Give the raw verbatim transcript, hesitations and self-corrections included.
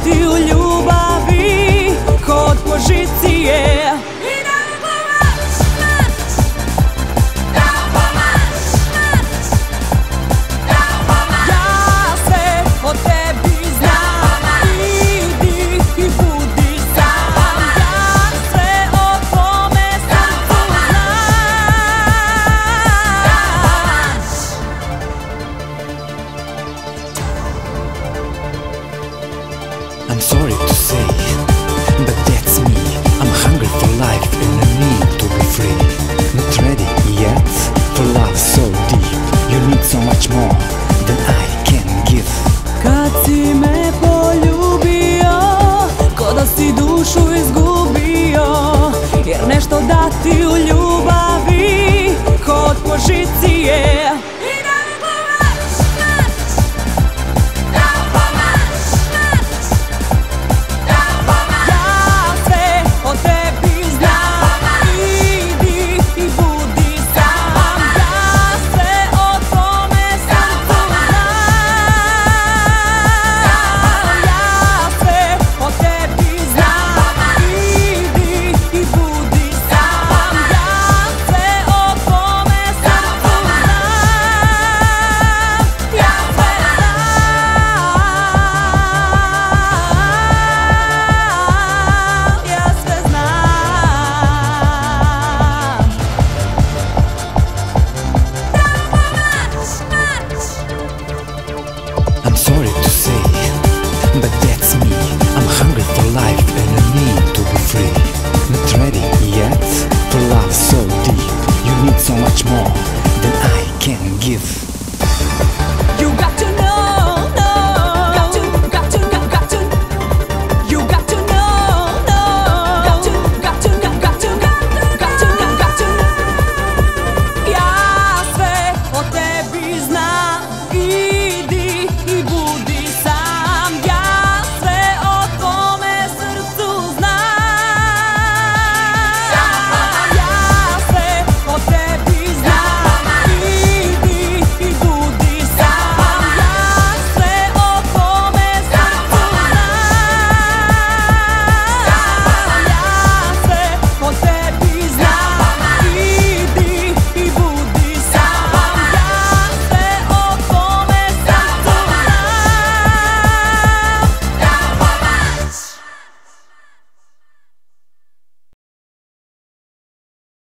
dati u ljubavi kod pozicije. I'm sorry to say, but that's me. I'm hungry for life and I need to be free. Not ready yet for love so deep. You need so much more than I can give. Kad si me poljubio, ko da si dušu izgubio, jer nešto dati u ljubavi